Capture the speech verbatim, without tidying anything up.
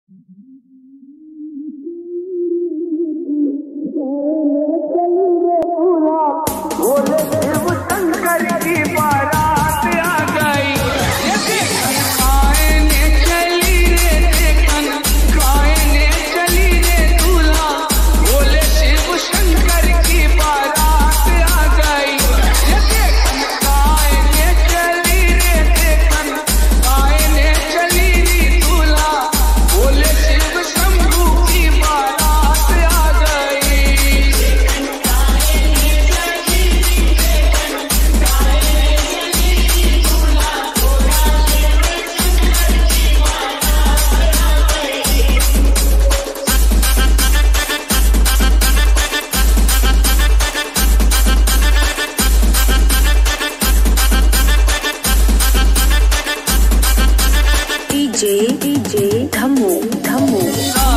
बोले शिव शंकर की बारात आ गई। गायने चली रे देखन, गायने चली रे दूल्हा। बोले शिव शंकर की बारात आ गई। गायने चली रे देखन, गायने चली रे दूल्हा। बोले शिव शंभू की बारात आ गई। डीजे डीजे धम्मू धम्मू।